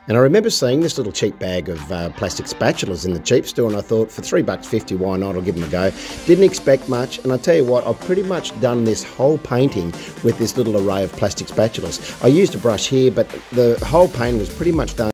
And I remember seeing this little cheap bag of plastic spatulas in the cheap store, and I thought, for $3.50, why not? I'll give them a go. Didn't expect much, and I tell you what, I've pretty much done this whole painting with this little array of plastic spatulas. I used a brush here, but the whole painting was pretty much done